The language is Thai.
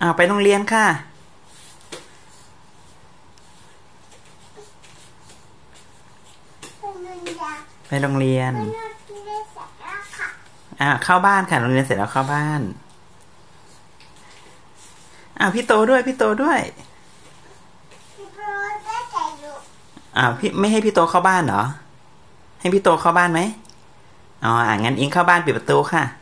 ไปโรงเรียนค่ะไปโรงเรียนเข้าบ้านค่ะโรงเรียนเสร็จแล้วเข้าบ้านพี่โตด้วยพี่โตด้วยพี่ไม่ให้พี่โตเข้าบ้านเหรอให้พี่โตเข้าบ้านไหมงั้นอิงเข้าบ้านปิดประตูค่ะ